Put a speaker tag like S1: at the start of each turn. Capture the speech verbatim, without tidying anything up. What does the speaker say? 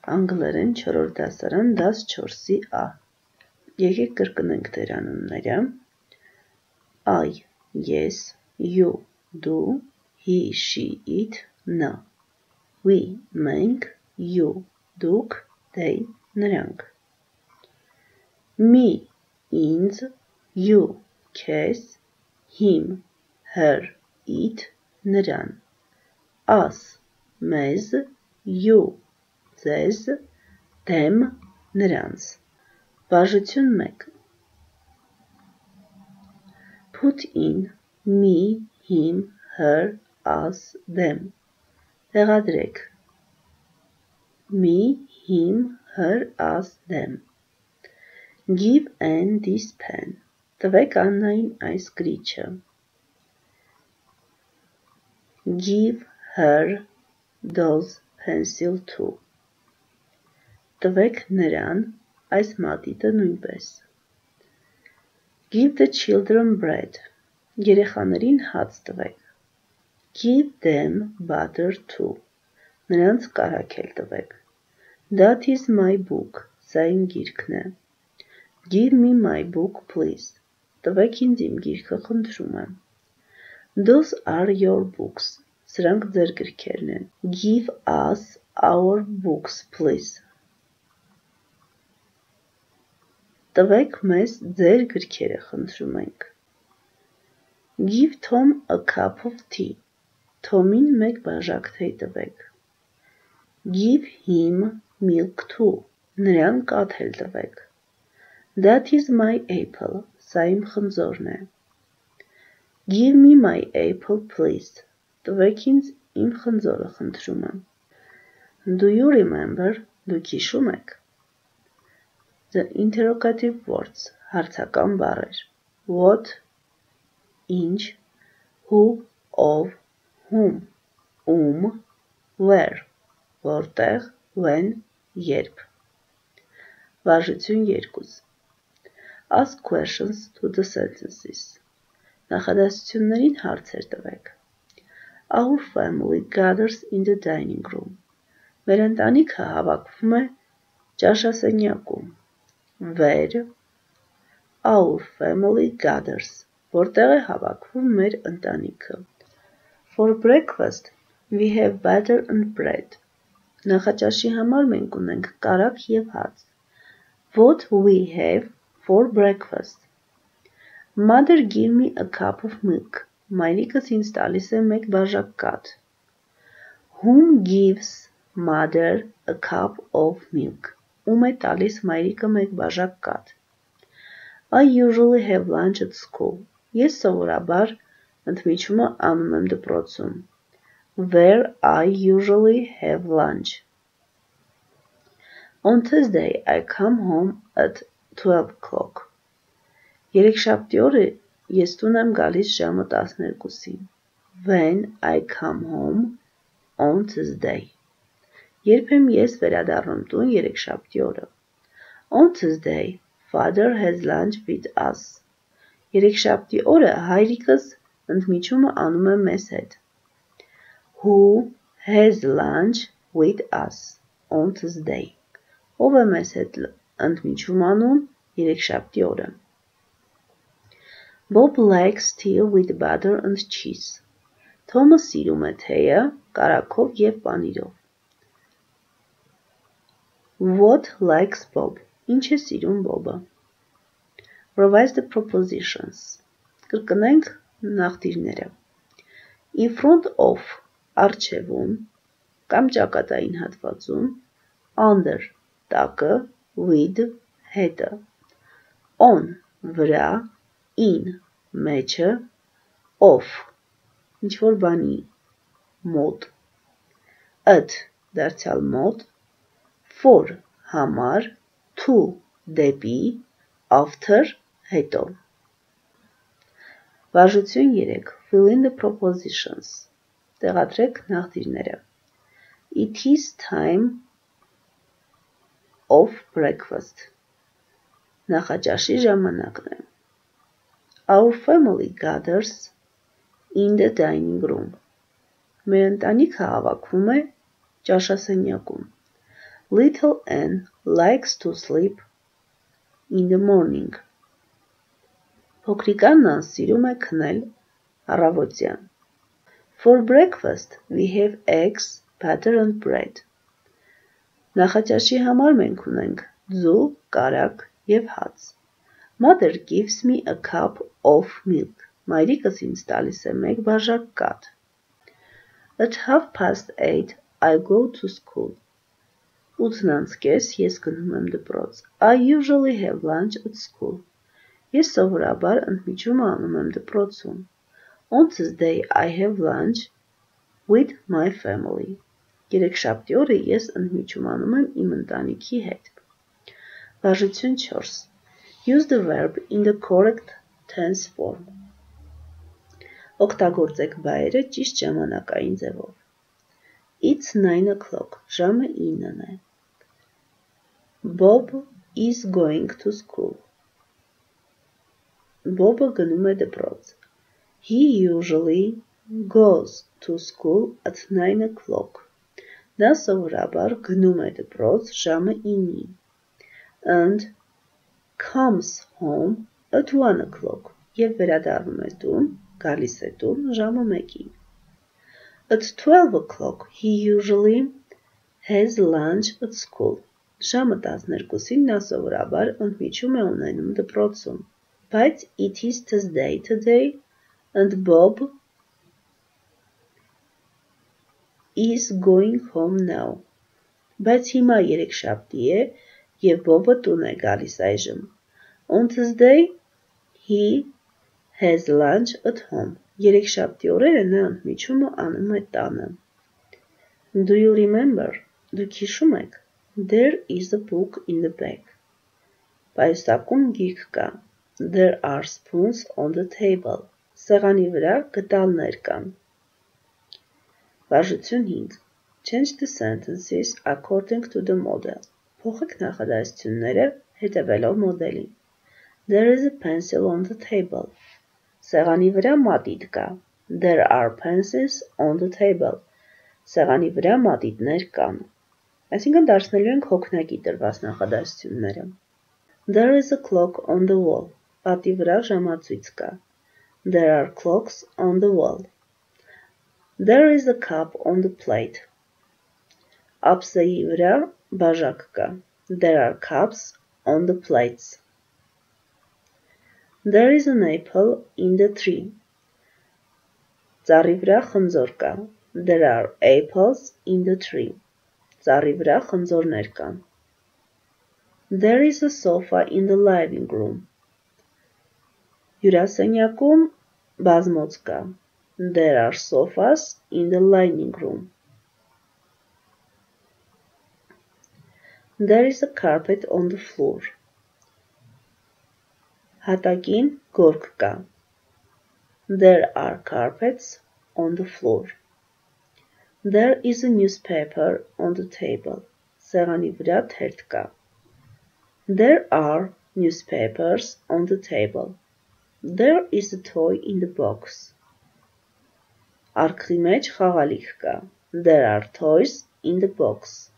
S1: Անգլերեն չորրորդ դասարան դաս չորսի A. Եկեք կրկնենք դեր անունները. I, ես, you, դու, he, she, it, նա, we, մենք, you, դուք, they, նրանք, me, ինձ, you, քեզ, him, her, it, նրան, us, մեզ, you, ձեզ, them, նրանց, բաժություն մեկ. Put in, me, him, her, us, them. Տեղադրեք. Me, him, her, us, them. Give Anne this pen. Տվեք Աննային այս գրիչը. Give her those pencil too. Տվեք նրան այս մատիտը նույնպես. Give the children bread. Երեխաներին հաց տվեք. Give them butter too. Նրանց կարագ էլ տվեք. That is my book. Սա իմ գիրքն է. Give me my book, please. Տվեք ինձ իմ գիրքը, խնդրում եմ. Those are your books. Սրանք ձեր գրքերն են. Give us our books, please. Տվեք մեզ ձեր գրքերը, խնդրում ենք. Give Tom a cup of tea. Թոմին մեկ բաժակ թեյ տվեք. Give him milk too. Նրան կաթ էլ տվեք. That is my apple. Սա իմ խնձորն է. Give me my apple, please. Տվեք ինձ իմ խնձորը, խնդրում եմ. Do you remember? Դուք հիշում եք? The interrogative words. Հարցական բառեր. What, ինչ, who, of, whom, ում, where, որտեղ, when, երբ. Վարժություն երկուս. Ask questions to the sentences. Նախադասություններին հարցեր տվեք. Our family gathers in the dining room. Մեր ընտանիքը հավաքվում է ճաշասենյակում. Where? Our family gathers. Որտեղ է հավաքվում մեր ընտանիքը. For breakfast, we have butter and bread. Նախաճաշի համար մենք ունենք կարագ և հաց. What we have for breakfast. Mother give me a cup of milk. Մայրիկս ինձ տալիս է մեկ բաժակ կաթ. Whom gives mother a cup of milk. Ում է տալիս մայրիկը մեկ բաժակ կաթ. I usually have lunch at school. Ես սովորաբար ընդմիջումը անում եմ դպրոցում. Where I usually have lunch. On Thursday I come home at twelve o'clock. Երեքշաբթի օրը ես տուն եմ գալիս ժամը տասներկուսին. When I come home on Tuesday. Երբ եմ ես վերադառնում տուն երեքշաբթի օրը. On Tuesday, father has lunch with us. Երեքշաբթի օրը հայրիկս ընդմիջումը անում է մեզ հետ. Who has lunch with us on Tuesday. Ով է մեզ հետ ընդմիջում անում երեքշաբթի օրը. Bob likes tea with butter and cheese. Թոմը սիրում է թեյը կարագով և պանիրով. What likes Bob? Ինչ է սիրում Բոբը? Revise the propositions. Կրկնենք նախդիրները. In front of, առջևում, կամ ճակատային հատվածում, under, տակը, with, հետը, on, վրա, in, մեջը, off, ինչ-որ բանի, մոտ, at, դարձյալ մոտ, for, համար, to, դեպի, after, հետո. Վարժություն երեք. Fill in the propositions. Տեղադրեք նախդիրները. It is time of breakfast. Նախաճաշի ժամանակն է. Our family gathers in the dining room. Մեր ընտանիքը հավաքվում է ճաշասենյակում. Little Anne likes to sleep in the morning. Փոքրիկ Աննան սիրում է քնել առավոտյան. For breakfast we have eggs, butter and bread. Նախաճաշի համար մենք ունենք ձու, կարագ և հաց. Mother gives me a cup of milk. Մայրիկս ինձ տալիս է մեկ բաժակ կաթ. At half past eight I go to school. ութն անց կես ես գնում եմ դպրոց. I usually have lunch at school. Ես սովորաբար ընդմիջումը անում եմ դպրոցում. On Tuesday I have lunch with my family. Երեքշաբթի օրը ես ընդմիջում անում եմ իմ ընտանիքի հետ. Վարժություն չորս. Use the verb in the correct tense form. Օգտագործեք բայերը ճիշտ ժամանակային ձևով. It's nine o'clock. Ժամը ինն է. Bob is going to school. Bobը գնում է դպրոց. He usually goes to school at nine o'clock. Նա սովորաբար գնում է դպրոց ժամը ինին. And comes home at one o'clock. Եվ վերադառնում է տուն, գալիս է տուն ժամը մեկին. At twelve o'clock he usually has lunch at school. Ժամը տասներկուսին նա սովորաբար ընդմիջում է ունենում դպրոցում. Բայց it is Tuesday today and Bob is going home now. Բայց հիմա երեքշաբթի է և Բոբը տուն է գալիս այժմ. On Tuesday he has lunch at home. Երեքշաբթի օրերը նա ընդմիջումը անում է տանը. Do you remember? Դուք հիշում եք? There is a book in the bag. Պայուսակում գիրք կա. There are spoons on the table. Սեղանի վրա գդալներ կան. Վարժություն հինգ. Change the sentences according to the model. Փոխեք նախադասությունները հետևելով մոդելին. There is a pencil on the table. Սեղանի վրա մատիտ կա. There are pencils on the table. Սեղանի վրա մատիտներ կան. Այսինքն դարձնելու ենք հոգնակի տրված նախադասությունները. There is a clock on the wall. Պատի վրա ժամացույց կա. There are clocks on the wall. There is a cup on the plate. Ափսեի վրա բաժակ կա. There are cups on the plates. There is an apple in the tree. Ծառի վրա խնձոր կա. There are apples in the tree. Ծառի վրա խնձորներ կան. There is a sofa in the living room. Հյուրասենյակում բազմոց կա. There are sofas in the living room. There is a carpet on the floor. Հատակին գորգ կա. There are carpets on the floor. There is a newspaper on the table. Սեղանի վրա թերթ կա. There are newspapers on the table. There is a toy in the box. Արկղի մեջ խաղալիք կա. There are toys in the box.